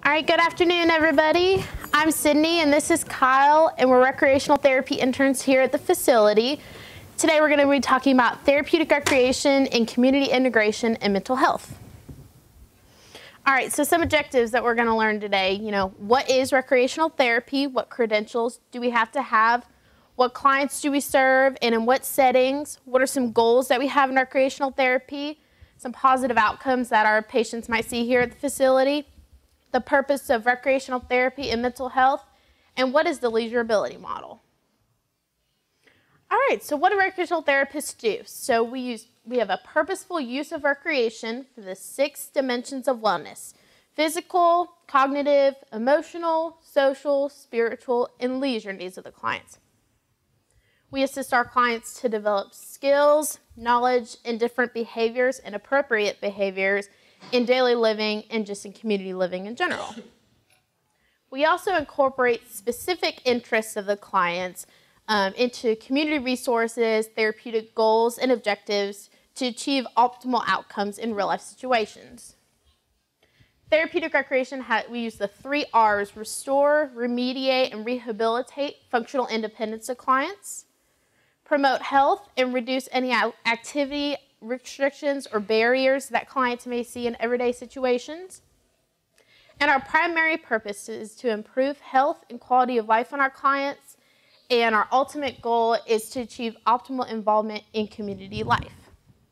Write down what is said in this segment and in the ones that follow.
All right, good afternoon, everybody. I'm Sydney, and this is Kyle, and we're recreational therapy interns here at the facility. Today, we're going to be talking about therapeutic recreation and community integration and mental health. All right, so some objectives that we're going to learn today. What is recreational therapy? What credentials do we have to have? What clients do we serve, and in what settings? What are some goals that we have in recreational therapy? Some positive outcomes that our patients might see here at the facility. The purpose of recreational therapy and mental health, and what is the leisure ability model? All right, so what do recreational therapists do? So we have a purposeful use of recreation for the 6 dimensions of wellness: physical, cognitive, emotional, social, spiritual, and leisure needs of the clients. We assist our clients to develop skills, knowledge, and different behaviors and appropriate behaviors in daily living and just in community living in general. We also incorporate specific interests of the clients into community resources, therapeutic goals, and objectives to achieve optimal outcomes in real-life situations. Therapeutic recreation, we use the 3 R's: restore, remediate, and rehabilitate functional independence of clients, promote health, and reduce any activity restrictions or barriers that clients may see in everyday situations. And our primary purpose is to improve health and quality of life on our clients, and our ultimate goal is to achieve optimal involvement in community life.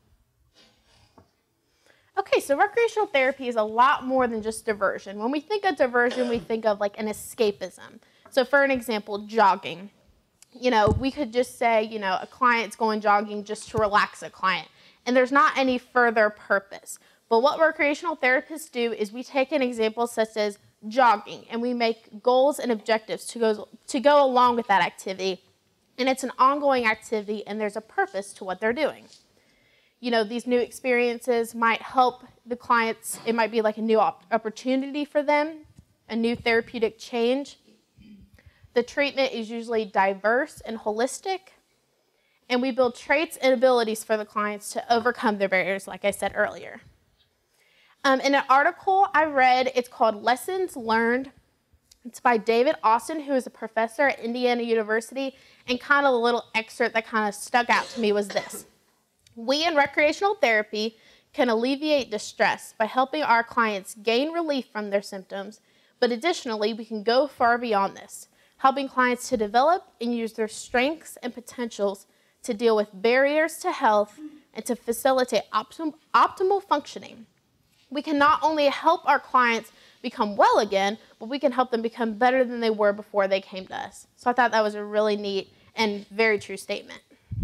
Okay, so recreational therapy is a lot more than just diversion. When we think of diversion, we think of like an escapism. So for an example, jogging. We could just say, a client's going jogging just to relax a client, and there's not any further purpose. But what recreational therapists do is we take an example such as jogging, and we make goals and objectives to go along with that activity. And it's an ongoing activity, and there's a purpose to what they're doing. These new experiences might help the clients. It might be like a new opportunity for them, a new therapeutic change. The treatment is usually diverse and holistic, and we build traits and abilities for the clients to overcome their barriers, like I said earlier. In an article I read, it's called Lessons Learned. It's by David Austin, who is a professor at Indiana University, and kind of a little excerpt that kind of stuck out to me was this: we in recreational therapy can alleviate distress by helping our clients gain relief from their symptoms, but additionally, we can go far beyond this, helping clients to develop and use their strengths and potentials to deal with barriers to health and to facilitate optimal functioning. We can not only help our clients become well again, but we can help them become better than they were before they came to us. So I thought that was a really neat and very true statement.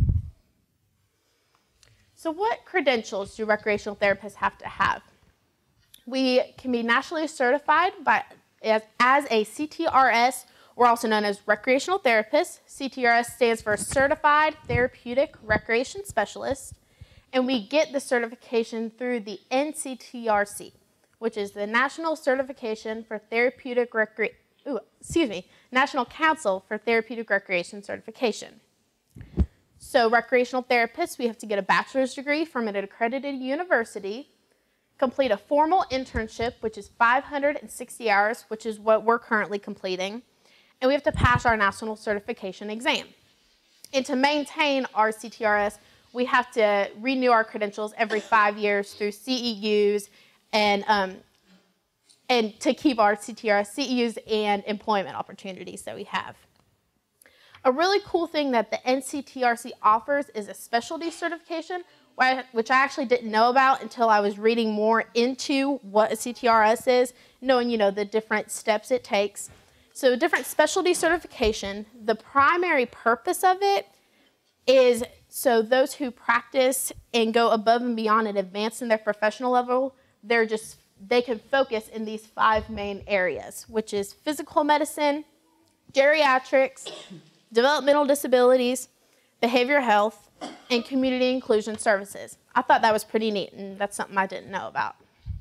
So what credentials do recreational therapists have to have? We can be nationally certified as a CTRS, or also known as recreational therapists. CTRS stands for Certified Therapeutic Recreation Specialist, and we get the certification through the NCTRC, which is the National Certification for Therapeutic National Council for Therapeutic Recreation Certification. So recreational therapists, we have to get a bachelor's degree from an accredited university, complete a formal internship, which is 560 hours, which is what we're currently completing, and we have to pass our national certification exam. And to maintain our CTRS, we have to renew our credentials every 5 years through CEUs and to keep our CTRS, CEUs, and employment opportunities that we have. A really cool thing that the NCTRC offers is a specialty certification, which I actually didn't know about until I was reading more into what a CTRS is, knowing, the different steps it takes. So different specialty certification, the primary purpose of it is so those who practice and go above and beyond and advance in their professional level, they can focus in these 5 main areas, which is physical medicine, geriatrics, developmental disabilities, behavioral health, and community inclusion services. I thought that was pretty neat, and that's something I didn't know about.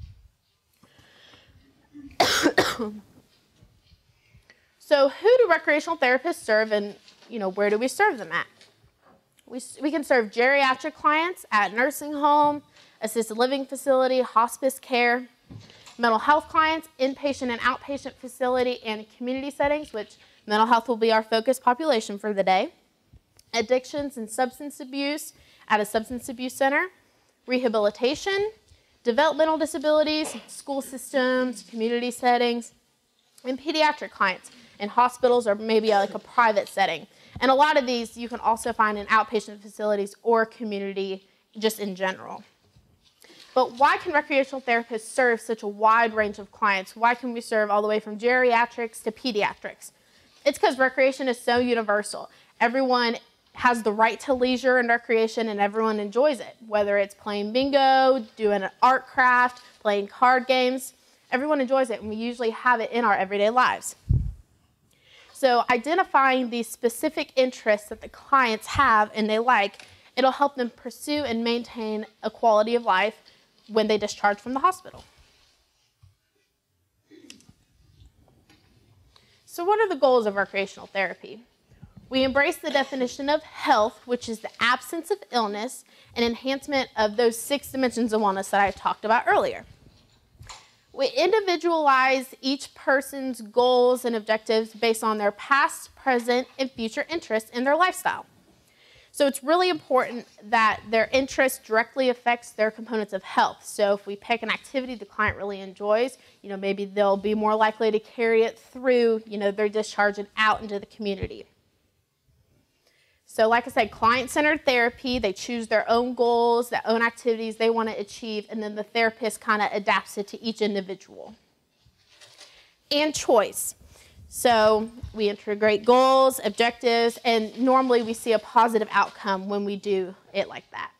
So who do recreational therapists serve, and where do we serve them at? We can serve geriatric clients at nursing home, assisted living facility, hospice care. mental health clients, inpatient and outpatient facility and community settings, which mental health will be our focus population for the day, addictions and substance abuse at a substance abuse center, rehabilitation, developmental disabilities, school systems, community settings, and pediatric clients in hospitals or maybe like a private setting. And a lot of these you can also find in outpatient facilities or community just in general. But why can recreational therapists serve such a wide range of clients? Why can we serve all the way from geriatrics to pediatrics? It's because recreation is so universal. Everyone has the right to leisure and recreation, and everyone enjoys it, whether it's playing bingo, doing an art craft, playing card games. Everyone enjoys it, and we usually have it in our everyday lives. So identifying these specific interests that the clients have and they like, it'll help them pursue and maintain a quality of life when they discharge from the hospital. So what are the goals of recreational therapy? We embrace the definition of health, which is the absence of illness and enhancement of those 6 dimensions of wellness that I talked about earlier. We individualize each person's goals and objectives based on their past, present, and future interests in their lifestyle. So it's really important that their interest directly affects their components of health. So if we pick an activity the client really enjoys, maybe they'll be more likely to carry it through, their discharge and out into the community. So like I said, client-centered therapy, they choose their own goals, their own activities they want to achieve, and then the therapist kind of adapts it to each individual. And choice. So we integrate goals, objectives, and normally we see a positive outcome when we do it like that.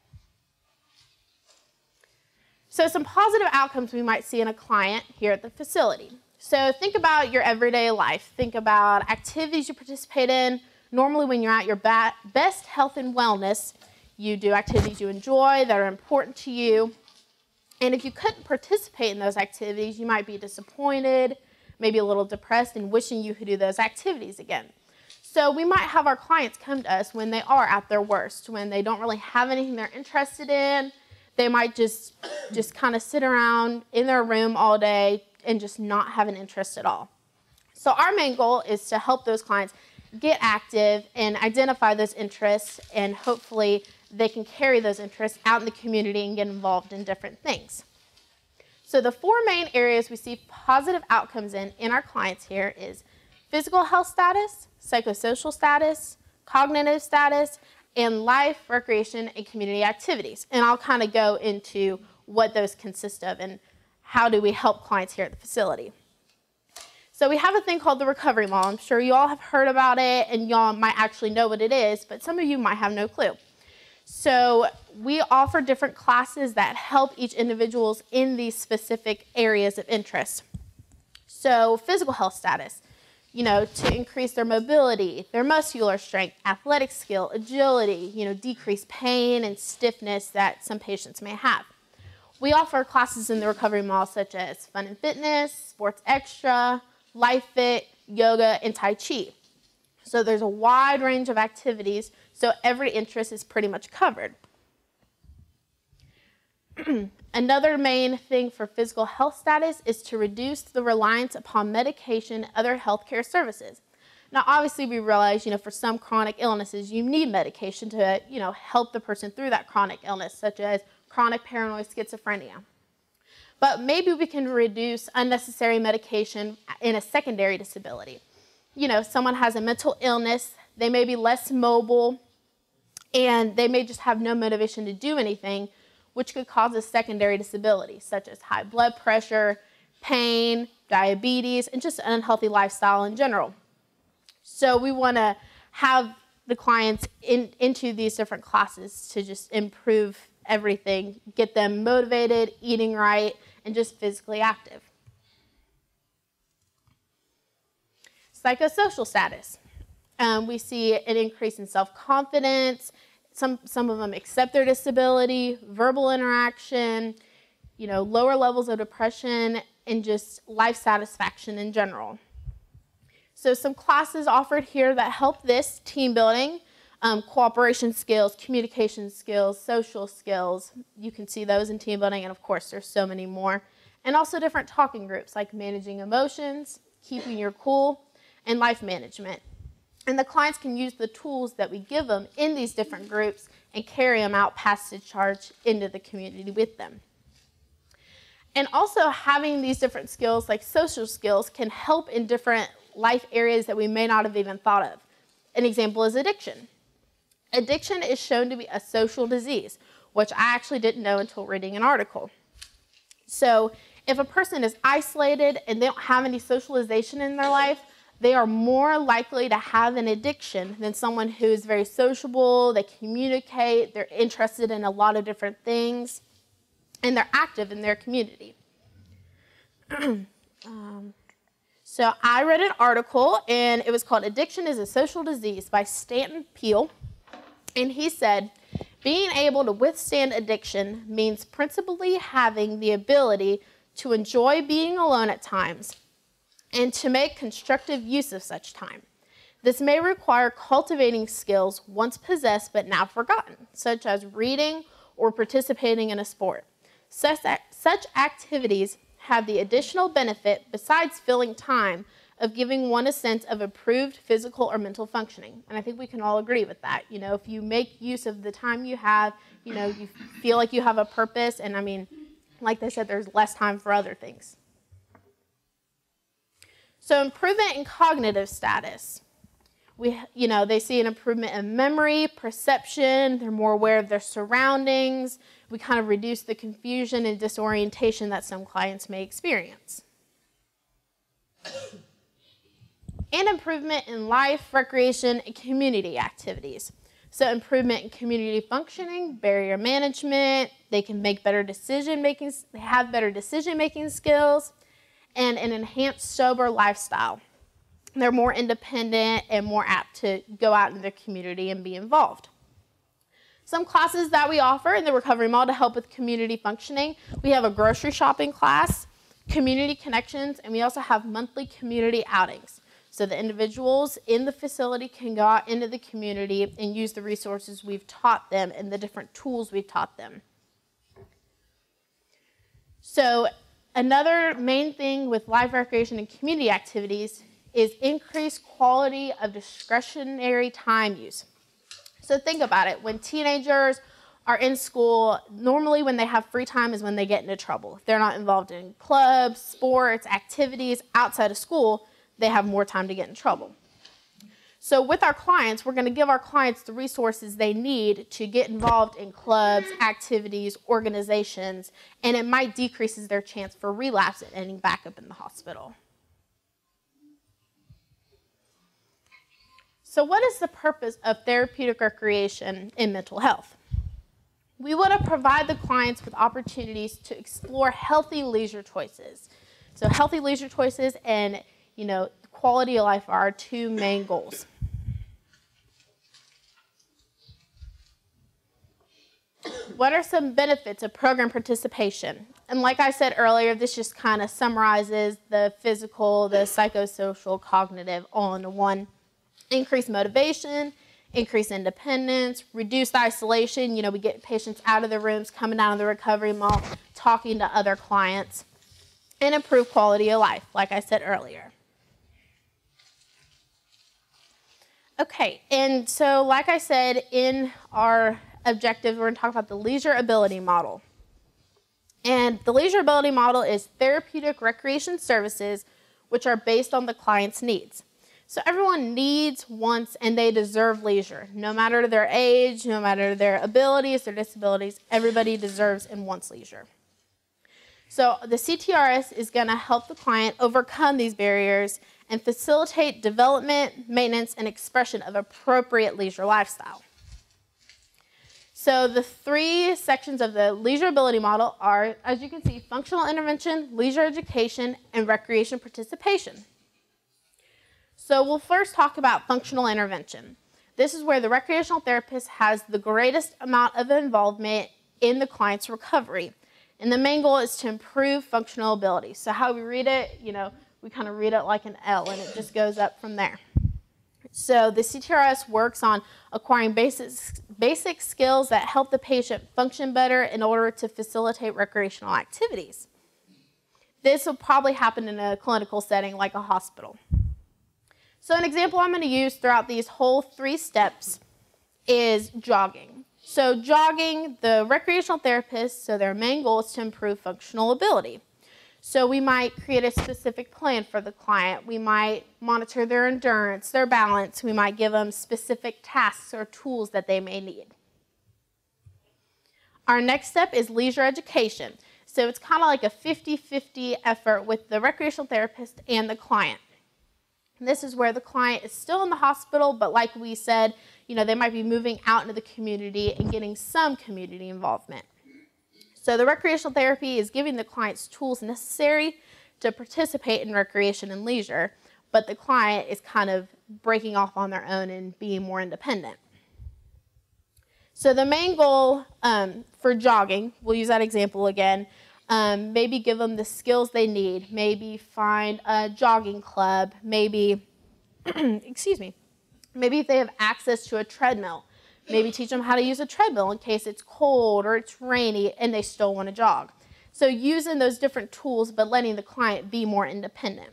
So some positive outcomes we might see in a client here at the facility. So think about your everyday life. Think about activities you participate in. Normally when you're at your best health and wellness, you do activities you enjoy that are important to you. And if you couldn't participate in those activities, you might be disappointed, maybe a little depressed and wishing you could do those activities again. So we might have our clients come to us when they are at their worst, when they don't really have anything they're interested in. They might just kind of sit around in their room all day and just not have an interest at all. So our main goal is to help those clients get active and identify those interests, and hopefully they can carry those interests out in the community and get involved in different things. So the 4 main areas we see positive outcomes in our clients here is physical health status, psychosocial status, cognitive status, and life, recreation, and community activities. And I'll kind of go into what those consist of and how do we help clients here at the facility. So we have a thing called the recovery model. I'm sure you all have heard about it and y'all might actually know what it is, but some of you might have no clue. So we offer different classes that help each individual in these specific areas of interest. So physical health status, to increase their mobility, their muscular strength, athletic skill, agility, decrease pain and stiffness that some patients may have. We offer classes in the recovery model such as fun and fitness, sports extra, life fit, yoga, and Tai Chi. So there's a wide range of activities, so every interest is pretty much covered. Another main thing for physical health status is to reduce the reliance upon medication and other healthcare services. Now, obviously, we realize, for some chronic illnesses, you need medication to, help the person through that chronic illness, such as chronic paranoid schizophrenia. But maybe we can reduce unnecessary medication in a secondary disability. Someone has a mental illness, they may be less mobile, and they may just have no motivation to do anything, which could cause a secondary disability, such as high blood pressure, pain, diabetes, and just an unhealthy lifestyle in general. So we want to have the clients into these different classes to just improve everything, get them motivated, eating right, and just physically active. Psychosocial status. We see an increase in self-confidence. Some of them accept their disability, verbal interaction, lower levels of depression, and just life satisfaction in general. So some classes offered here that help this: team building, cooperation skills, communication skills, social skills. You can see those in team building, and of course there's so many more. and also different talking groups like managing emotions, keeping your cool, and life management. And the clients can use the tools that we give them in these different groups and carry them out past discharge into the community with them. And also having these different skills, like social skills, can help in different life areas that we may not have even thought of. An example is addiction. Addiction is shown to be a social disease, which I actually didn't know until reading an article. So if a person is isolated and they don't have any socialization in their life, they are more likely to have an addiction than someone who is very sociable, they communicate, they're interested in a lot of different things, and they're active in their community. So I read an article, and it was called Addiction is a Social Disease by Stanton Peele, and he said, being able to withstand addiction means principally having the ability to enjoy being alone at times and to make constructive use of such time. This may require cultivating skills once possessed but now forgotten, such as reading or participating in a sport. Such activities have the additional benefit, besides filling time, of giving one a sense of improved physical or mental functioning. And I think we can all agree with that. You know, if you make use of the time you have, you know, you feel like you have a purpose, and I mean, like they said, there's less time for other things. So improvement in cognitive status. They see an improvement in memory, perception, they're more aware of their surroundings. We kind of reduce the confusion and disorientation that some clients may experience. And improvement in life, recreation, and community activities. So improvement in community functioning, barrier management, they can make better decision-making, they have better decision-making skills, and an enhanced sober lifestyle. They're more independent and more apt to go out in their community and be involved. Some classes that we offer in the recovery model to help with community functioning, we have a grocery shopping class, community connections, and we also have monthly community outings. So the individuals in the facility can go out into the community and use the resources we've taught them and the different tools we've taught them. So another main thing with life recreation and community activities is increased quality of discretionary time use. So think about it. When teenagers are in school, normally when they have free time is when they get into trouble. If they're not involved in clubs, sports, activities outside of school, they have more time to get in trouble. So with our clients, we're going to give our clients the resources they need to get involved in clubs, activities, organizations, and it might decrease their chance for relapse and ending back up in the hospital. So what is the purpose of therapeutic recreation in mental health? We want to provide the clients with opportunities to explore healthy leisure choices. So healthy leisure choices and, quality of life are our two main goals. What are some benefits of program participation? And like I said earlier, this just kind of summarizes the physical, the psychosocial, cognitive all into one. Increased motivation, increased independence, reduced isolation. We get patients out of the rooms, coming out of the recovery mall, talking to other clients, and improved quality of life, like I said earlier. Okay, and so like I said, in our objectives, we're going to talk about the leisure ability model. And the leisure ability model is therapeutic recreation services which are based on the client's needs. So everyone needs, wants, and they deserve leisure. No matter their age, no matter their abilities, their disabilities, everybody deserves and wants leisure. So the CTRS is going to help the client overcome these barriers and facilitate development, maintenance, and expression of appropriate leisure lifestyle. So the three sections of the leisure ability model are, as you can see, functional intervention, leisure education, and recreation participation. So we'll first talk about functional intervention. This is where the recreational therapist has the greatest amount of involvement in the client's recovery. And the main goal is to improve functional ability. So how we read it, we kind of read it like an L, and it just goes up from there. So the CTRS works on acquiring basic skills that help the patient function better in order to facilitate recreational activities. This will probably happen in a clinical setting like a hospital. So an example I'm going to use throughout these whole 3 steps is jogging. So jogging, the recreational therapist, so their main goal is to improve functional ability. So we might create a specific plan for the client. We might monitor their endurance, their balance. We might give them specific tasks or tools that they may need. Our next step is leisure education. So it's kind of like a 50-50 effort with the recreational therapist and the client. And this is where the client is still in the hospital, but like we said, they might be moving out into the community and getting some community involvement. So the recreational therapy is giving the clients tools necessary to participate in recreation and leisure, but the client is kind of breaking off on their own and being more independent. So the main goal for jogging, we'll use that example again, maybe give them the skills they need, maybe find a jogging club, maybe, excuse me, maybe if they have access to a treadmill, maybe teach them how to use a treadmill in case it's cold or it's rainy and they still want to jog. So using those different tools but letting the client be more independent.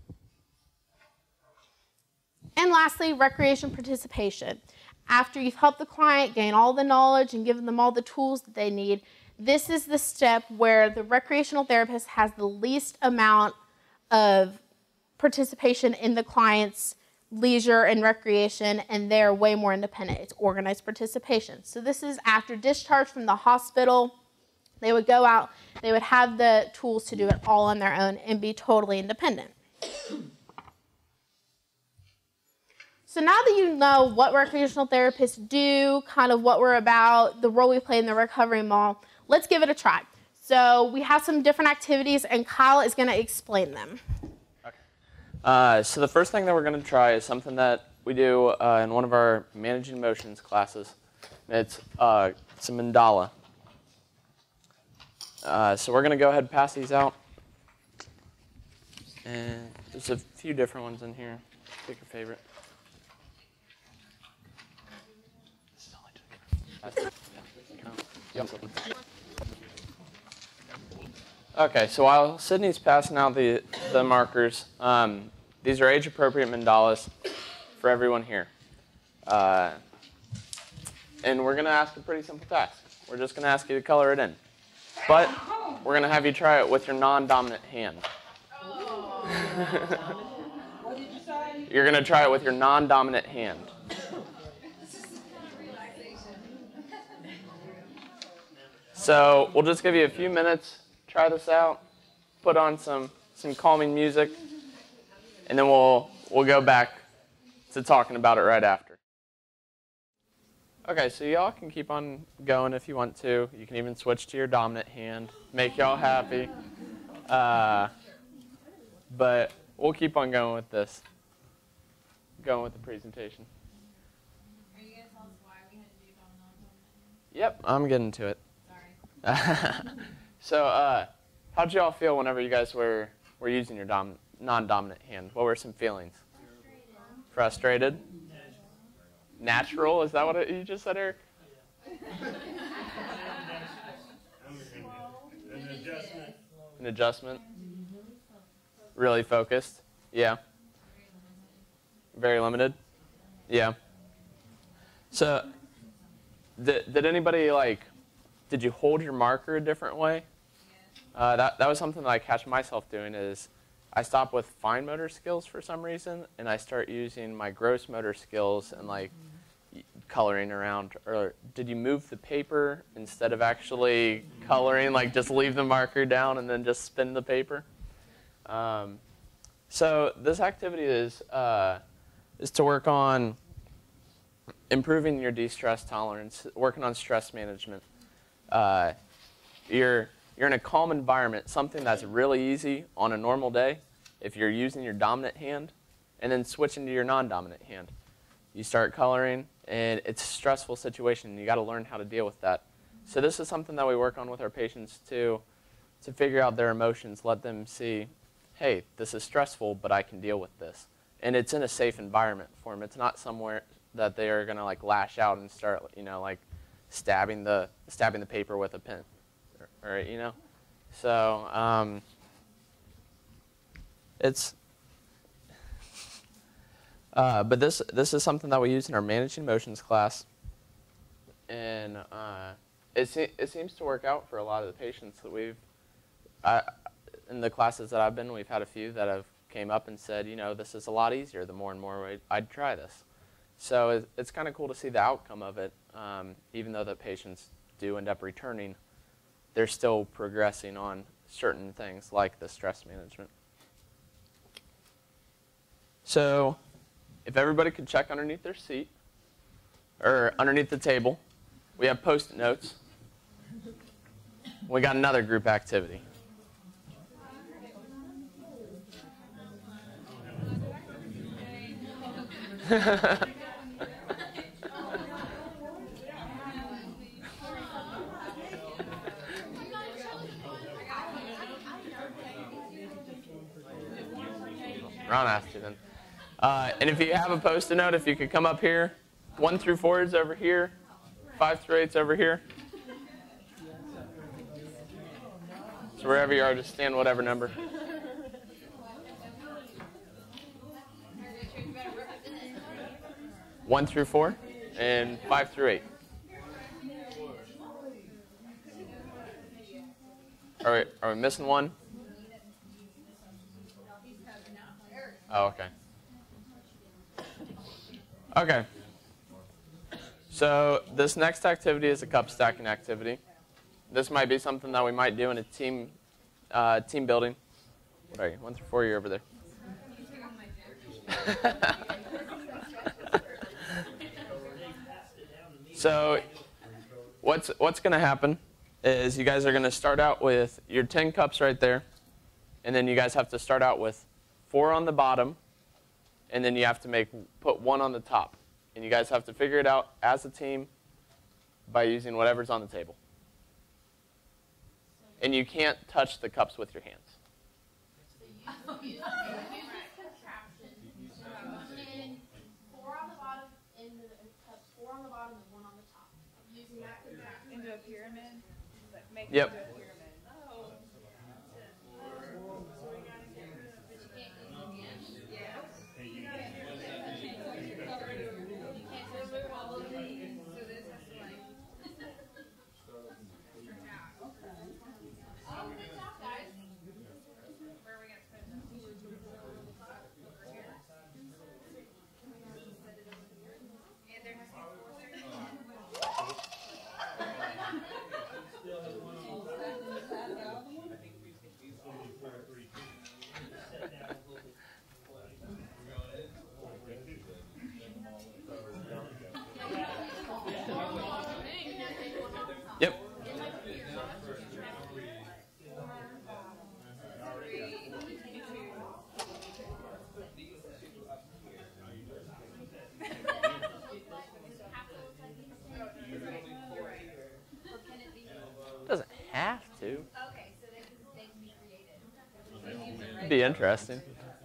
And lastly, recreation participation. After you've helped the client gain all the knowledge and given them all the tools that they need, this is the step where the recreational therapist has the least amount of participation in the client's leisure and recreation, and they're way more independent. It's organized participation. So this is after discharge from the hospital. They would go out, they would have the tools to do it all on their own and be totally independent. So now that you know what recreational therapists do, kind of what we're about, the role we play in the recovery model, let's give it a try. So we have some different activities, and Kyle is going to explain them. Okay. So the first thing that we're going to try is something that we do in one of our managing emotions classes. It's a mandala. So we're going to go ahead and pass these out. And there's a few different ones in here. Pick your favorite. Okay, so while Sydney's passing out the markers, these are age-appropriate mandalas for everyone here. And we're going to ask a pretty simple task. We're just going to ask you to color it in. But we're going to have you try it with your non-dominant hand. You're going to try it with your non-dominant hand. So we'll just give you a few minutes, try this out, put on some calming music, and then we'll go back to talking about it right after. Okay, so y'all can keep on going if you want to. You can even switch to your dominant hand, make y'all happy. But we'll keep on going with this, going with the presentation. Are you going to tell us why we had to do non-dominant? Yep, I'm getting to it. Sorry. So, how'd y'all feel whenever you guys were using your non-dominant hand? What were some feelings? Frustrated? Natural? Is that what you just said, Eric? An adjustment? Really focused? Yeah. Very limited? Yeah. So, did anybody did you hold your marker a different way? That was something that I catch myself doing is I stop with fine motor skills for some reason, and I start using my gross motor skills and coloring around. Or did you move the paper instead of actually coloring, just leave the marker down and then just spin the paper? So this activity is to work on improving your de-stress tolerance, working on stress management. You're in a calm environment, something that's really easy on a normal day if you're using your dominant hand, and then switching to your non-dominant hand. You start coloring, and it's a stressful situation, and you got to learn how to deal with that. So this is something that we work on with our patients too, to figure out their emotions, let them see, hey, this is stressful, but I can deal with this. And it's in a safe environment for them. It's not somewhere that they are going to lash out and start, stabbing the paper with a pen, or. So It's but this is something that we use in our managing motions class, and it seems to work out for a lot of the patients that in the classes that I've been. We've had a few that have came up and said, you know, this is a lot easier the more and more I'd try this. So it's kind of cool to see the outcome of it. Even though the patients do end up returning, they're still progressing on certain things like the stress management. So if everybody could check underneath their seat or underneath the table, we have Post-it notes. We got another group activity. Ron asked you then. And if you have a Post-it note, if you could come up here. 1 through 4 is over here. 5 through 8 is over here. So wherever you are, just stand whatever number. One through 4 and 5 through 8. Are we missing one? Oh, okay. Okay. So this next activity is a cup stacking activity. This might be something that we might do in a team building. What are you? 1 through 4, you're over there. So what's going to happen is you guys are going to start out with your 10 cups right there, and then you guys have to start out with 4 on the bottom, and then you have to put 1 on the top. And you guys have to figure it out as a team by using whatever's on the table. And you can't touch the cups with your hands. Into a pyramid? Make it Yep. into a pyramid. Oh. Yep. Doesn't have to. Okay, so they can be creative. It'd be interesting.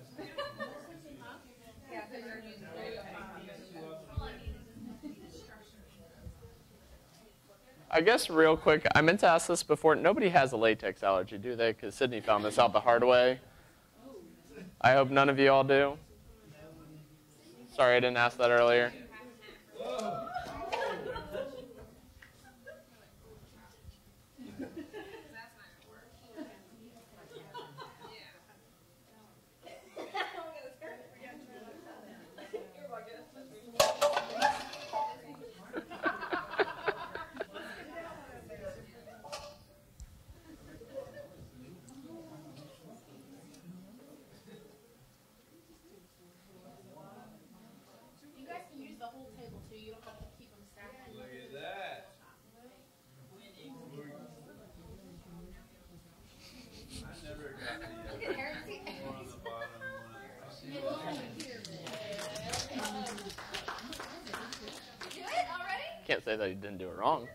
I guess real quick, I meant to ask this before. Nobody has a latex allergy, do they? Because Sydney found this out the hard way. I hope none of you all do. Sorry, I didn't ask that earlier. You guys can use the whole table too. You don't have to keep them stacked. Look at that. I never got the one on the bottom one. Do it already? Can't say that you didn't do it wrong.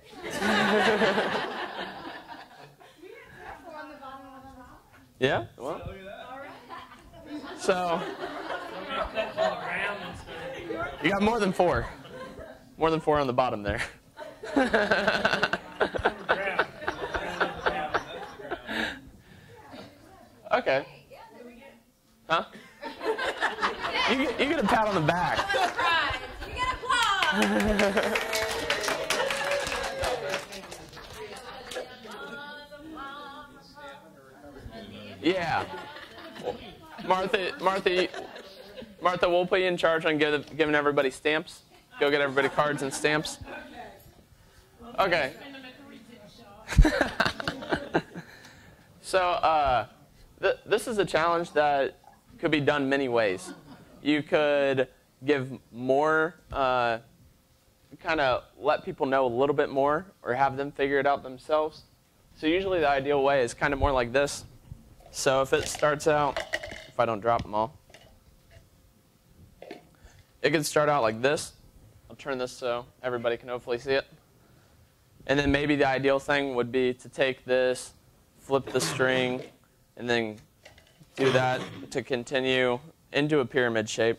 Yeah? Well, Look at that. so you got more than 4. More than 4 on the bottom there. Okay. Huh? You get a pat on the back. You get applause. Yeah. Martha, we'll put you in charge on giving everybody stamps. Go get everybody cards and stamps. Okay. So this is a challenge that could be done many ways. You could give more, kind of let people know a little bit more, or have them figure it out themselves. So usually the ideal way is kind of more like this. So if it starts out, if I don't drop them all, it could start out like this. I'll turn this so everybody can hopefully see it. And then maybe the ideal thing would be to take this, flip the string, and then do that to continue into a pyramid shape.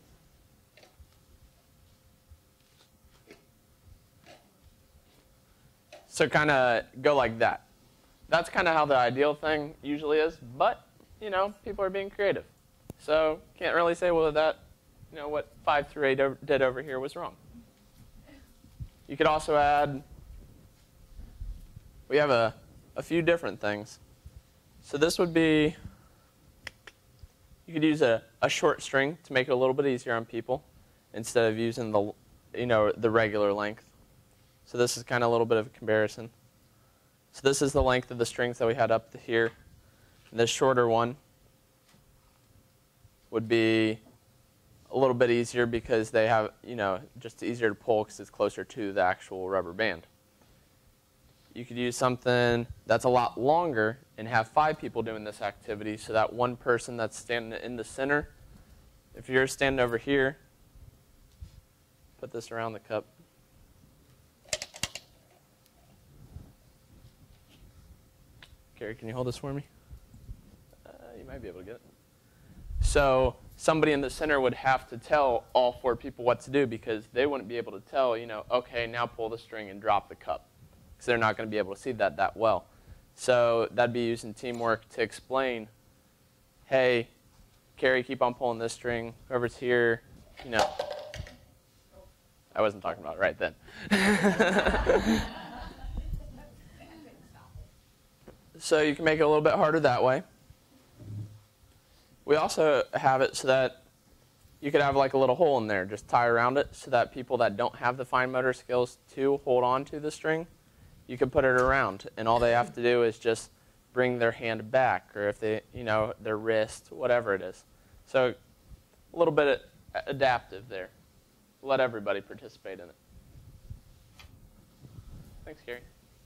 So kind of go like that. That's kind of how the ideal thing usually is, but, you know, people are being creative. So can't really say whether that, you know, what 5 through 8 did over here was wrong. You could also add, we have a few different things. So this would be, you could use a short string to make it a little bit easier on people instead of using the, you know, the regular length. So this is kind of a little bit of a comparison. So this is the length of the strings that we had up to here. And this shorter one would be a little bit easier because they have, you know, just easier to pull because it's closer to the actual rubber band. You could use something that's a lot longer and have 5 people doing this activity, so that one person that's standing in the center, if you're standing over here, put this around the cup. Gary, can you hold this for me? You might be able to get it. So somebody in the center would have to tell all 4 people what to do because they wouldn't be able to tell, you know, okay, now pull the string and drop the cup, because they're not going to be able to see that well. So that'd be using teamwork to explain, hey, Carrie, keep on pulling this string. Whoever's here, you know. I wasn't talking about it right then. So you can make it a little bit harder that way. We also have it so that you could have like a little hole in there, just tie around it so that people that don't have the fine motor skills to hold on to the string, you can put it around, and all they have to do is just bring their hand back, or if they, you know, their wrist, whatever it is. So a little bit adaptive there. Let everybody participate in it. Thanks, Gary.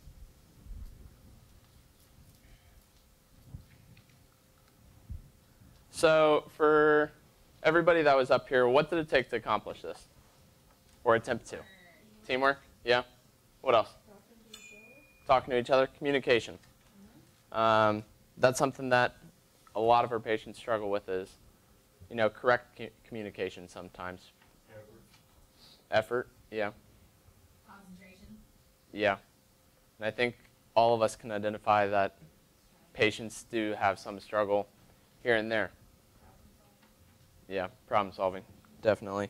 So for everybody that was up here, what did it take to accomplish this? Or attempt to? Teamwork? Yeah? What else? Talking to each other. Communication. That's something that a lot of our patients struggle with is, you know, correct communication sometimes. Effort, yeah. Concentration. Yeah. And I think all of us can identify that patients do have some struggle here and there. Yeah, problem solving, definitely.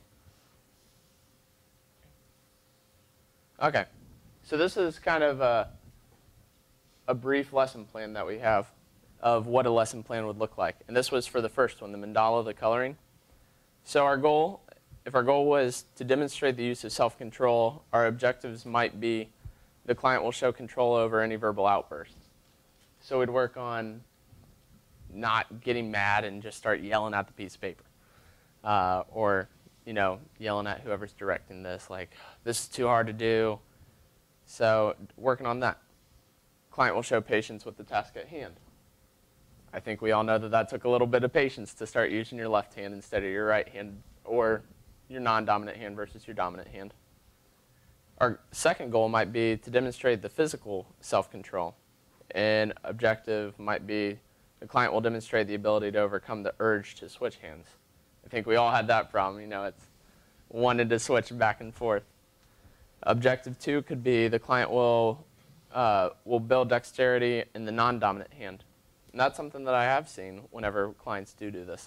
Okay, so this is kind of a brief lesson plan that we have of what a lesson plan would look like. And this was for the first one, the mandala, the coloring. So our goal, if our goal was to demonstrate the use of self-control, our objectives might be the client will show control over any verbal outbursts. So we'd work on not getting mad and just start yelling at the piece of paper. Or, you know, yelling at whoever's directing this, like, this is too hard to do. So working on that. Client will show patience with the task at hand. I think we all know that that took a little bit of patience to start using your left hand instead of your right hand, or your non-dominant hand versus your dominant hand. Our second goal might be to demonstrate the physical self-control. An objective might be the client will demonstrate the ability to overcome the urge to switch hands. I think we all had that problem, you know, it's wanted to switch back and forth. Objective 2 could be the client will build dexterity in the non-dominant hand. And that's something that I have seen whenever clients do this,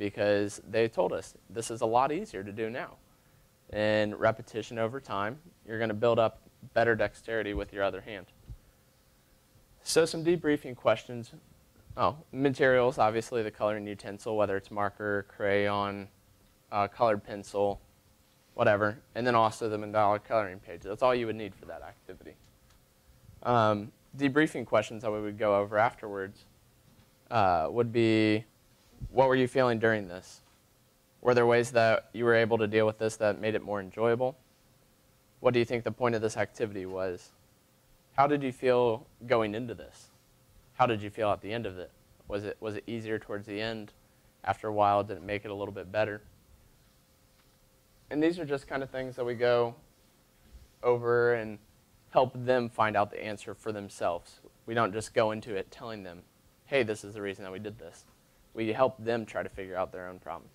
because they told us this is a lot easier to do now. And repetition over time, you're going to build up better dexterity with your other hand. So some debriefing questions. Materials, obviously the coloring utensil, whether it's marker, crayon, colored pencil, whatever, and then also the mandala coloring page. That's all you would need for that activity. Debriefing questions that we would go over afterwards would be, what were you feeling during this? Were there ways that you were able to deal with this that made it more enjoyable? What do you think the point of this activity was? How did you feel going into this? How did you feel at the end of it? Was it easier towards the end? After a while, did it make it a little bit better? And these are just kind of things that we go over and help them find out the answer for themselves. We don't just go into it telling them, hey, this is the reason that we did this. We help them try to figure out their own problems.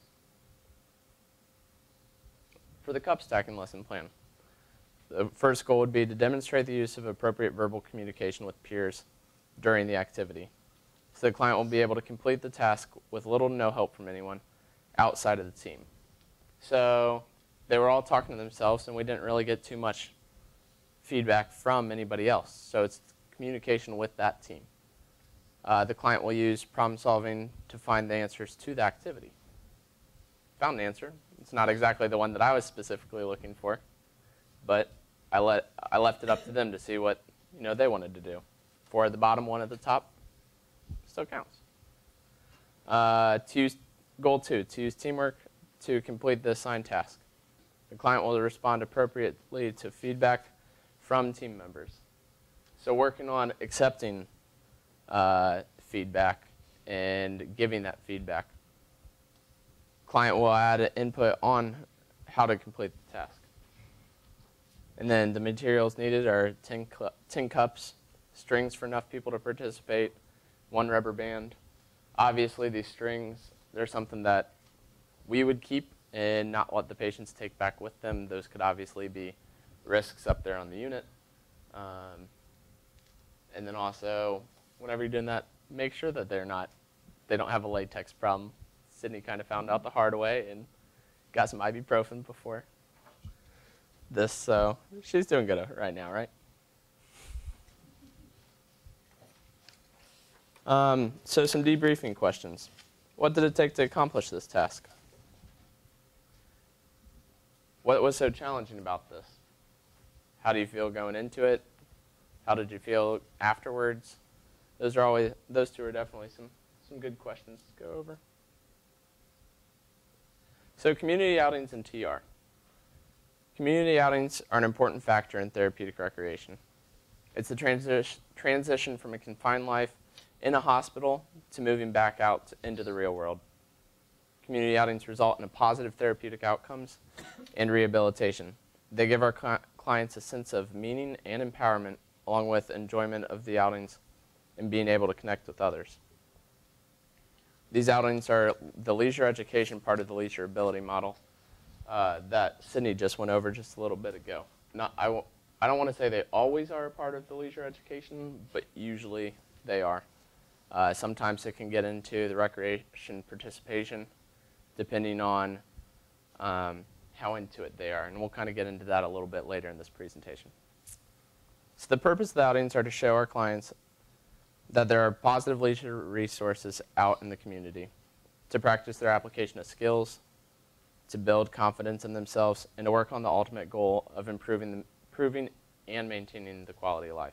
For the cup stacking lesson plan, the first goal would be to demonstrate the use of appropriate verbal communication with peers during the activity. So the client will be able to complete the task with little to no help from anyone outside of the team. So they were all talking to themselves, and we didn't really get too much feedback from anybody else. So it's communication with that team. The client will use problem solving to find the answers to the activity. Found an answer. It's not exactly the one that I was specifically looking for, but I left it up to them to see what they wanted to do. For the bottom one at the top, still counts. Goal 2, to use teamwork to complete the assigned task. The client will respond appropriately to feedback from team members. So working on accepting feedback and giving that feedback. Client will add an input on how to complete the task. And then the materials needed are 10 cups, strings for enough people to participate, 1 rubber band. Obviously, these strings, they're something that we would keep and not let the patients take back with them. Those could obviously be risks up there on the unit. And then also, whenever you're doing that, make sure that they don't have a latex problem. Sydney kind of found out the hard way and got some ibuprofen before this, so she's doing good right now, right? So some debriefing questions. What did it take to accomplish this task? What was so challenging about this? How do you feel going into it? How did you feel afterwards? Those two are definitely some good questions to go over. So community outings and TR. Community outings are an important factor in therapeutic recreation. It's the transition from a confined life in a hospital to moving back out into the real world. Community outings result in positive therapeutic outcomes and rehabilitation. They give our clients a sense of meaning and empowerment, along with enjoyment of the outings and being able to connect with others. These outings are the leisure education part of the leisure ability model that Sydney just went over just a little bit ago. I don't want to say they always are a part of the leisure education, but usually they are. Sometimes it can get into the recreation participation, depending on how into it they are. And we'll kind of get into that a little bit later in this presentation. So the purpose of the outings are to show our clients that there are positive leisure resources out in the community, to practice their application of skills, to build confidence in themselves, and to work on the ultimate goal of improving and maintaining the quality of life.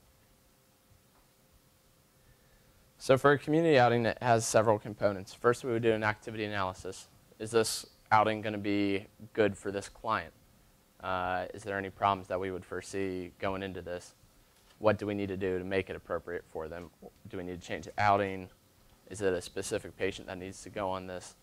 So for a community outing, it has several components. First, we would do an activity analysis. Is this outing going to be good for this client? Is there any problems that we would foresee going into this? What do we need to do to make it appropriate for them? Do we need to change the outing? Is it a specific patient that needs to go on this?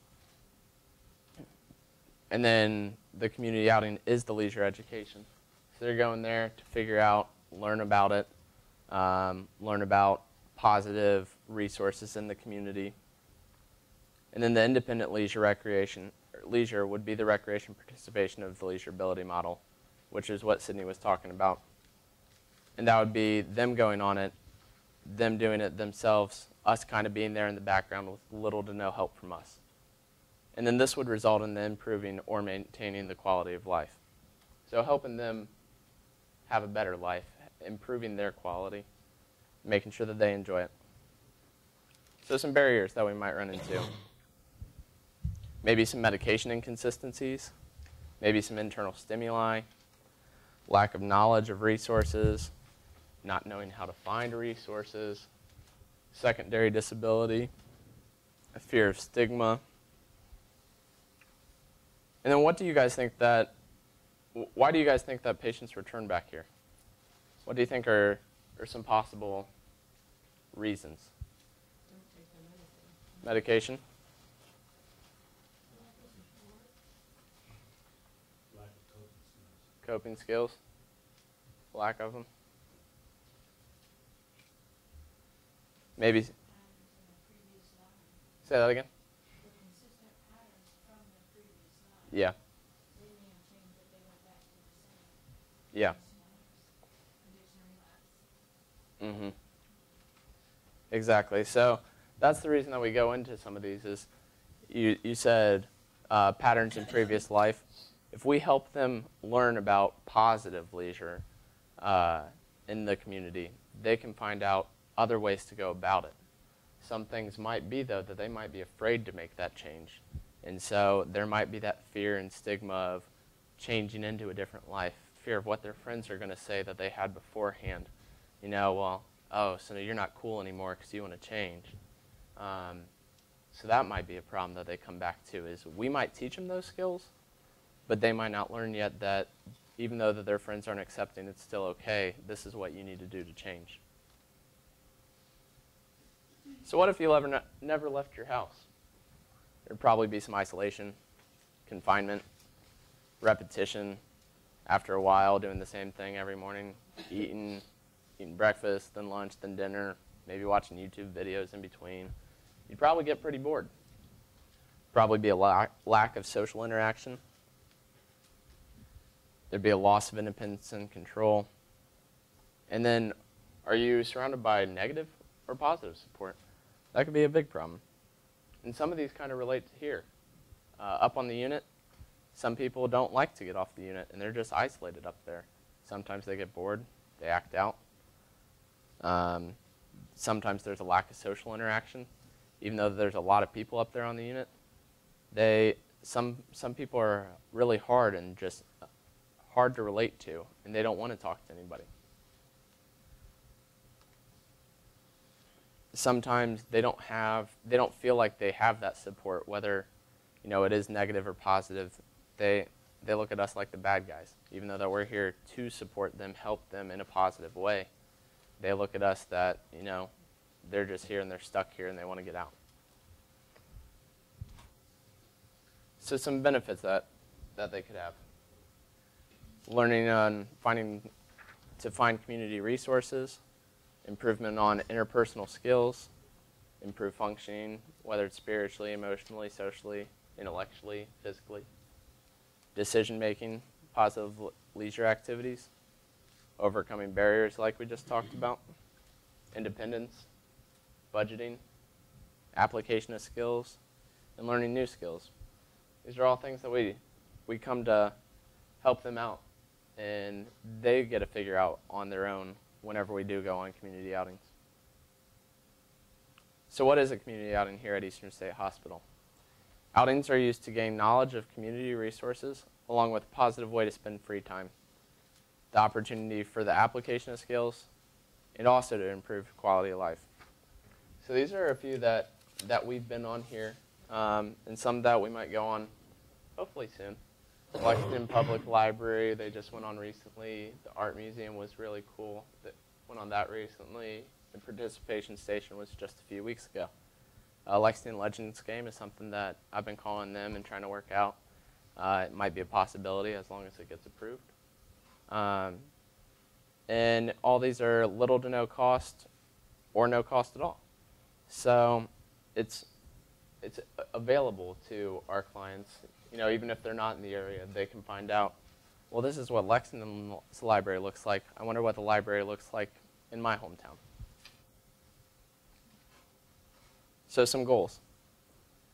And then the community outing is the leisure education. So they're going there to figure out, learn about it, learn about positive resources in the community. And then the independent leisure would be the recreation participation of the leisure ability model, which is what Sydney was talking about. And that would be them going on it, them doing it themselves, us kind of being there in the background with little to no help from us. And then this would result in them improving or maintaining the quality of life. So helping them have a better life, improving their quality, making sure that they enjoy it. So some barriers that we might run into. Maybe some medication inconsistencies, maybe some internal stimuli, lack of knowledge of resources, not knowing how to find resources, secondary disability, a fear of stigma. And then what do you guys think that, why do you guys think that patients return back here? What do you think are some possible reasons? Don't take their medicine. Medication? Lack of coping skills. Coping skills? Lack of them? Maybe, say Patterns in the previous life. that again? The consistent patterns from the previous life. Yeah, They may have changed, but they went back to the same. yeah. Addiction relapse. Exactly. So that's the reason that we go into some of these is you said patterns in previous life. If we help them learn about positive leisure in the community, they can find out other ways to go about it. Some things might be, though, that they might be afraid to make that change. And so there might be that fear and stigma of changing into a different life, fear of what their friends are going to say that they had beforehand. You know, well, oh, so you're not cool anymore because you want to change. So that might be a problem that they come back to, is we might teach them those skills, but they might not learn yet that even though that their friends aren't accepting, it's still okay. This is what you need to do to change. So what if you never left your house? There'd probably be some isolation, confinement, repetition. After a while, doing the same thing every morning, eating breakfast, then lunch, then dinner, maybe watching YouTube videos in between. You'd probably get pretty bored. Probably be a lack of social interaction. There'd be a loss of independence and control. And then, are you surrounded by negative or positive support? That could be a big problem. And some of these kind of relate to here. Up on the unit, some people don't like to get off the unit, and they're just isolated up there. Sometimes they get bored, they act out. Sometimes there's a lack of social interaction. Even though there's a lot of people up there on the unit, some people are really hard and just hard to relate to, and they don't want to talk to anybody. Sometimes they don't feel like they have that support, whether it is negative or positive. They look at us like the bad guys, even though that we're here to support them, help them in a positive way. They look at us that they're just here and they're stuck here and they want to get out. So some benefits that they could have: learning on to find community resources, improvement on interpersonal skills, improved functioning, whether it's spiritually, emotionally, socially, intellectually, physically, decision-making, positive leisure activities, overcoming barriers like we just talked about, independence, budgeting, application of skills, and learning new skills. These are all things that we come to help them out, and they get to figure out on their own whenever we do go on community outings. So what is a community outing here at Eastern State Hospital? Outings are used to gain knowledge of community resources along with a positive way to spend free time, the opportunity for the application of skills, and also to improve quality of life. So these are a few that we've been on here, and some that we might go on hopefully soon. Lexington Public Library, they just went on recently. The Art Museum was really cool. That went on that recently. The participation station was just a few weeks ago. Lexington Legends game is something that I've been calling them and trying to work out. It might be a possibility as long as it gets approved. And all these are little to no cost or no cost at all. So it's available to our clients. Even if they're not in the area, they can find out, well, this is what Lexington's library looks like. I wonder what the library looks like in my hometown. So some goals.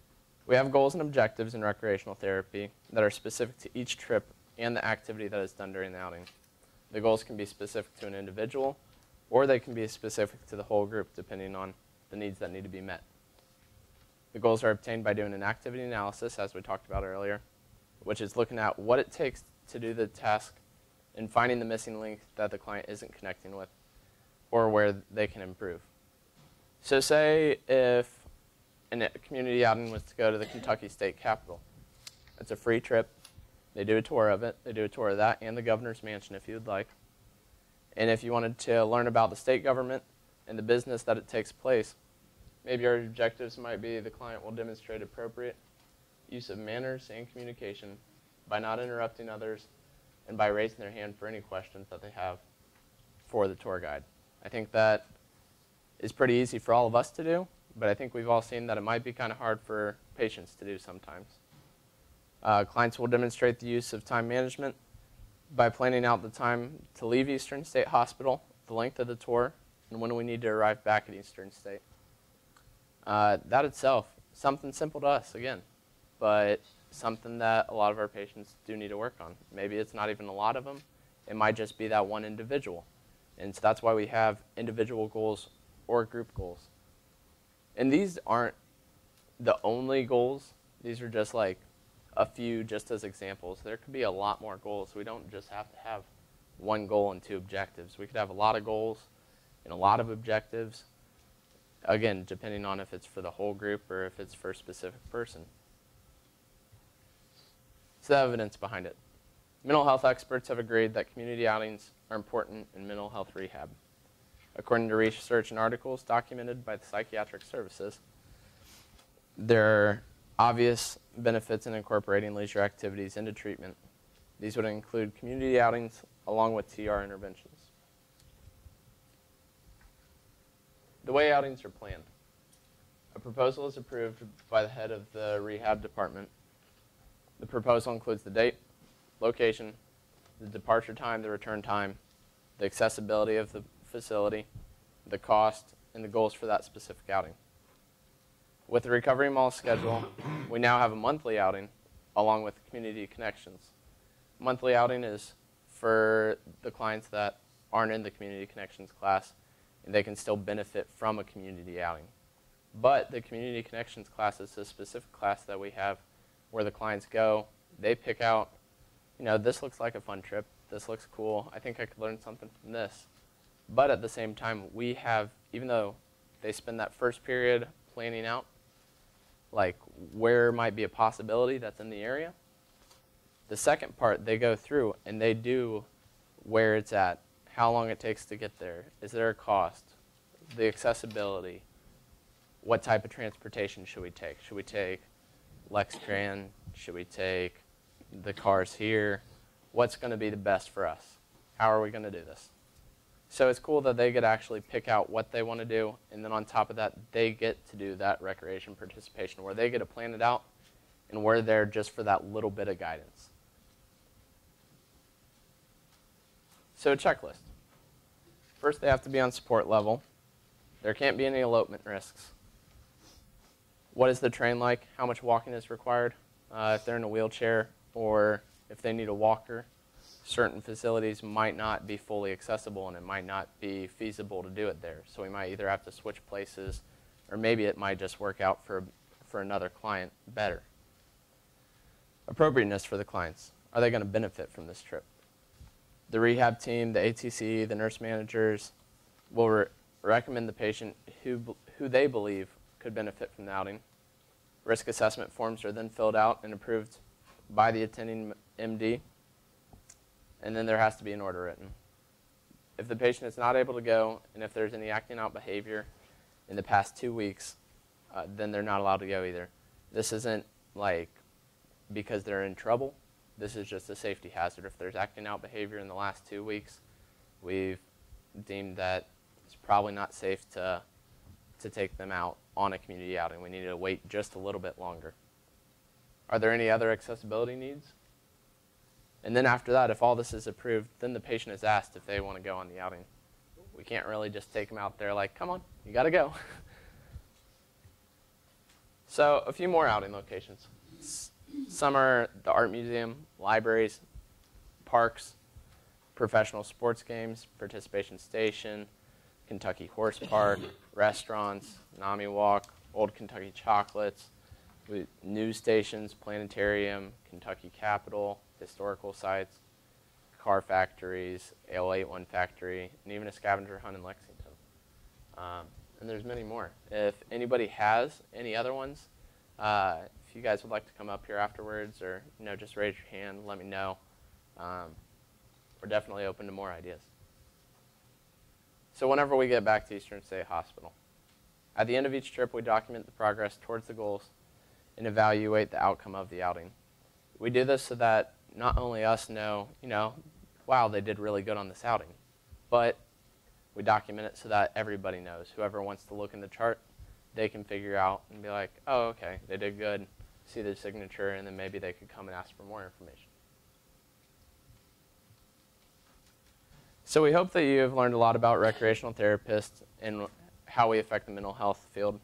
We have goals and objectives in recreational therapy that are specific to each trip and the activity that is done during the outing. The goals can be specific to an individual, or they can be specific to the whole group, depending on the needs that need to be met. The goals are obtained by doing an activity analysis, as we talked about earlier, which is looking at what it takes to do the task and finding the missing link that the client isn't connecting with, or where they can improve. So say if a community outing was to go to the Kentucky State Capitol. It's a free trip. They do a tour of it. They do a tour of that and the governor's mansion if you would like. And if you wanted to learn about the state government and the business that it takes place, maybe our objectives might be the client will demonstrate appropriate use of manners and communication by not interrupting others and by raising their hand for any questions that they have for the tour guide. I think that is pretty easy for all of us to do, but I think we've all seen that it might be kind of hard for patients to do sometimes. Clients will demonstrate the use of time management by planning out the time to leave Eastern State Hospital, the length of the tour, and when we need to arrive back at Eastern State. That itself, something simple to us, again, but something that a lot of our patients do need to work on. Maybe it's not even a lot of them. It might just be that one individual. And so that's why we have individual goals or group goals. And these aren't the only goals. These are just like a few just as examples. There could be a lot more goals. We don't just have to have one goal and 2 objectives. We could have a lot of goals and a lot of objectives, again, depending on if it's for the whole group or if it's for a specific person. So the evidence behind it. Mental health experts have agreed that community outings are important in mental health rehab. According to research and articles documented by the psychiatric services, there are obvious benefits in incorporating leisure activities into treatment. These would include community outings along with TR interventions. The way outings are planned. A proposal is approved by the head of the rehab department. The proposal includes the date, location, the departure time, the return time, the accessibility of the facility, the cost, and the goals for that specific outing. With the Recovery Mall schedule, we now have a monthly outing along with community connections. Monthly outing is for the clients that aren't in the community connections class, and they can still benefit from a community outing. But the community connections class is a specific class that we have where the clients go, they pick out, this looks like a fun trip, this looks cool, I think I could learn something from this. But at the same time, we have, even though they spend that first period planning out, like where might be a possibility that's in the area, the second part they go through and they do where it's at, how long it takes to get there, is there a cost, the accessibility, what type of transportation should we take? Should we take Lextran? Should we take the cars here? What's going to be the best for us? How are we going to do this? So it's cool that they get to actually pick out what they want to do, and then on top of that, they get to do that recreation participation where they get to plan it out, and we're there just for that little bit of guidance. So a checklist. First, they have to be on support level. There can't be any elopement risks. What is the train like? How much walking is required? If they're in a wheelchair or if they need a walker, certain facilities might not be fully accessible and it might not be feasible to do it there. So we might either have to switch places or maybe it might just work out for another client better. Appropriateness for the clients. Are they going to benefit from this trip? The rehab team, the ATC, the nurse managers will recommend the patient who they believe could benefit from the outing. Risk assessment forms are then filled out and approved by the attending MD, and then there has to be an order written. If the patient is not able to go, and if there's any acting out behavior in the past 2 weeks, then they're not allowed to go either. This isn't like because they're in trouble. This is just a safety hazard. If there's acting out behavior in the last 2 weeks, we've deemed that it's probably not safe to take them out on a community outing. We need to wait just a little bit longer. Are there any other accessibility needs? And then after that, if all this is approved, then the patient is asked if they want to go on the outing. We can't really just take them out there like, come on, you got to go. So a few more outing locations. Some are the art museum, libraries, parks, professional sports games, participation station, Kentucky Horse Park, restaurants, NAMI Walk, Old Kentucky Chocolates, news stations, planetarium, Kentucky Capitol, historical sites, car factories, Ale81 factory, and even a scavenger hunt in Lexington. And there's many more. If anybody has any other ones, if you guys would like to come up here afterwards, or just raise your hand, let me know. We're definitely open to more ideas. So whenever we get back to Eastern State Hospital, at the end of each trip, we document the progress towards the goals and evaluate the outcome of the outing. We do this so that not only us know, wow, they did really good on this outing, but we document it so that everybody knows. Whoever wants to look in the chart, they can figure out and be like, oh, okay, they did good, see their signature, and then maybe they could come and ask for more information. So we hope that you have learned a lot about recreational therapists and how we affect the mental health field,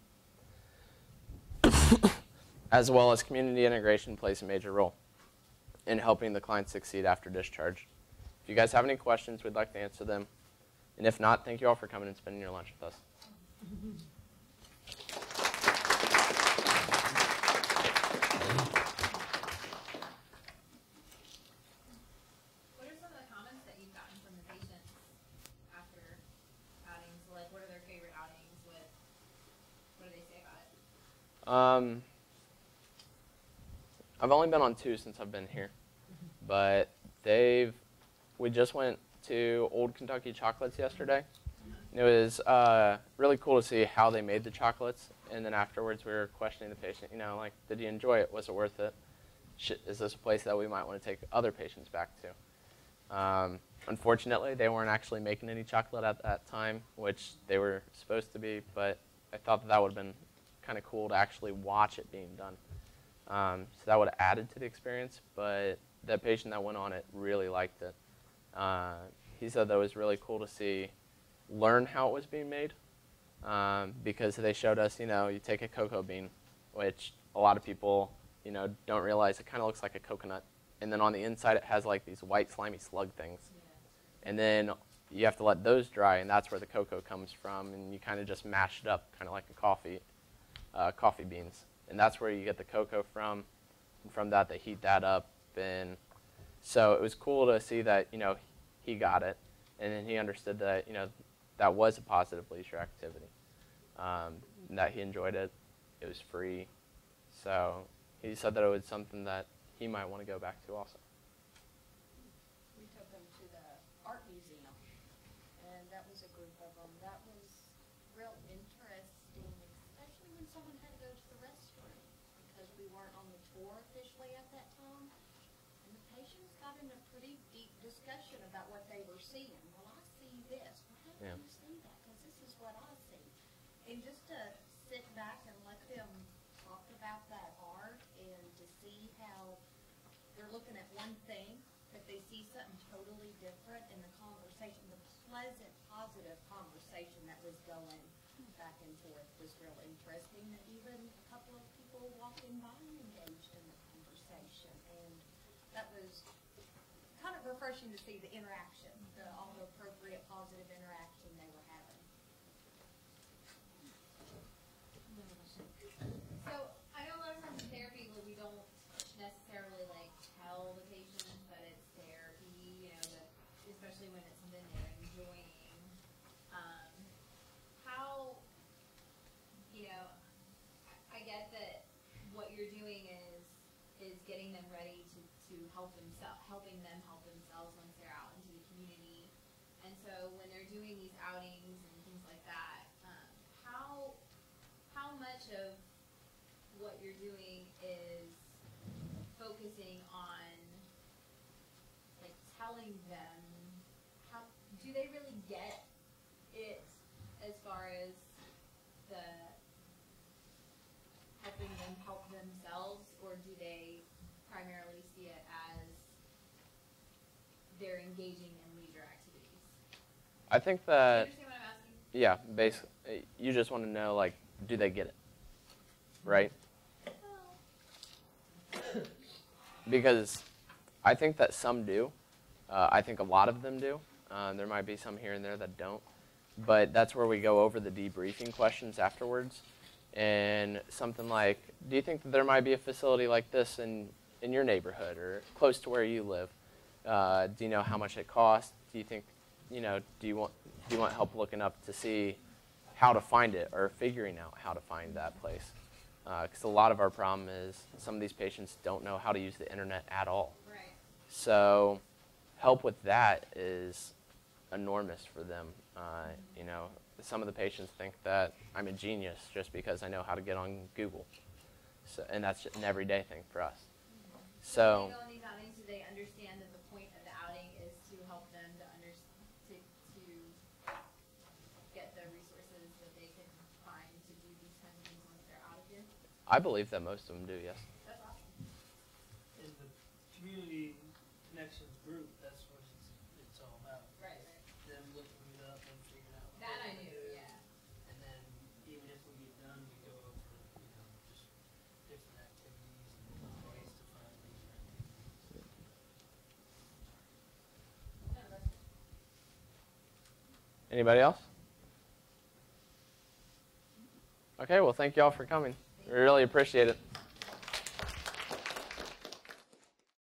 as well as community integration plays a major role in helping the client succeed after discharge. If you guys have any questions, we'd like to answer them. And if not, thank you all for coming and spending your lunch with us. What are some of the comments that you've gotten from the patients after outings? Like, what are their favorite outings? What do they say about it? I've only been on 2 since I've been here, but we just went to Old Kentucky Chocolates yesterday. And it was really cool to see how they made the chocolates, and then afterwards we were questioning the patient, like, did you enjoy it? Was it worth it? Is this a place that we might want to take other patients back to? Unfortunately, they weren't actually making any chocolate at that time, which they were supposed to be, but I thought that would have been kind of cool to actually watch it being done. So that would have added to the experience, but the patient that went on it really liked it. He said that it was really cool to learn how it was being made, because they showed us, you take a cocoa bean, which a lot of people, don't realize it kind of looks like a coconut, and then on the inside it has like these white slimy slug things, and then you have to let those dry, and that's where the cocoa comes from, and you kind of just mash it up, kind of like a coffee beans, and that's where you get the cocoa from, and from that they heat that up, and so it was cool to see that, he got it, and then he understood that, that was a positive leisure activity, and that he enjoyed it. It was free. So he said that it was something that he might want to go back to also. We took them to the art museum, and that was a group of them. That was real interesting, especially when someone had to go to the restroom, because we weren't on the tour officially at that time. And the patients got in a pretty deep discussion about what they were seeing. Well, I see this. Well, how do you see that? Because this is what I see. And just to sit back and let them talk about that art, and to see how they're looking at one thing, but they see something totally different in the conversation, the pleasant, positive conversation that was going back and forth was real interesting. That even a couple of people walking by engaged in the conversation, and that was kind of refreshing to see the interaction, all the appropriate positive interaction they were having. So I know a lot of times in therapy we don't necessarily tell the patients that it's therapy, especially when it's something they're enjoying. How, I get that what you're doing is getting them ready to helping them help themselves once they're out into the community. And so when they're doing these outings and things like that, how much of what you're doing is focusing on telling them, how do they really get it as far as the helping them help themselves, or do they primarily see it as they're engaging in leisure activities? I think Do you that, understand what I'm asking? yeah, basically, you just want to know, do they get it, right? because I think that some do. I think a lot of them do. There might be some here and there that don't. But that's where we go over the debriefing questions afterwards. And something like, do you think that there might be a facility like this in your neighborhood or close to where you live? Do you know how much it costs? Do you think, do you want help looking up to see how to find it or figuring out how to find that place? Because a lot of our problem is some of these patients don't know how to use the internet at all. Right. So help with that is enormous for them. Some of the patients think that I'm a genius just because I know how to get on Google. So, and that's just an everyday thing for us. So when they go on these outings, do they understand that the point of the outing is to help them to get the resources that they can find to do these kinds of things once they're out of here? I believe that most of them do, yes. That's awesome. In the community connections group, that's what it's all about. Right. Them looking it up and figuring out. That what I to knew, do. yeah. And then even if we get done, we go over, just different activities and ways to find these activities. Anybody else? Okay, well, thank you all for coming. We really appreciate it.